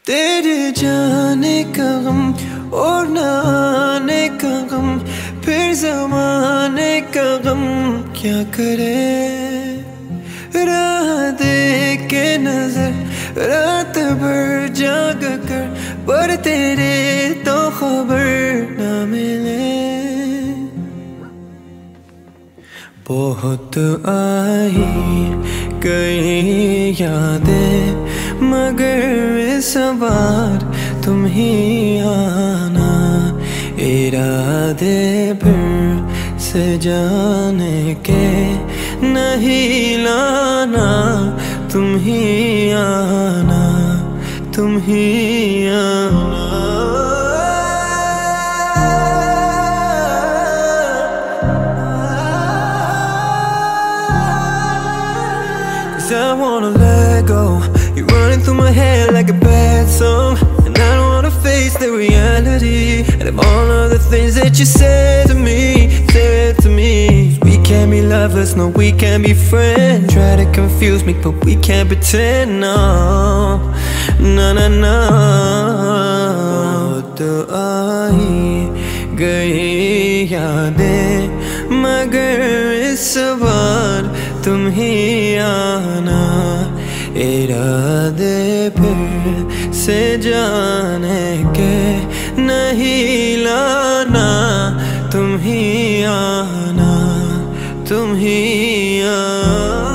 तेरे जाने का गम और न आने का गम, फिर ज़माने का गम क्या करे। राह देख के नजर रात भर जाग कर, पर तेरे तो खबर न मिले। बहुत आई गई यादें, मगर इस बार तुम ही आना। इरादे फिर से जाने के नहीं लाना, तुम ही आना, तुम ही आना। 'Cause I wanna let go, you're running through my head like a bad song, and I don't wanna face the reality of all of the things that you said to me, said to me. We can't be lovers, no, we can't be friends. Try to confuse me, but we can't pretend, no, no, no, no. बहुत आई गई यादें, मगर इस बार तुम ही आना। इरादे फिर से जाने के नहीं लाना, तुम ही आना, तुम ही आना।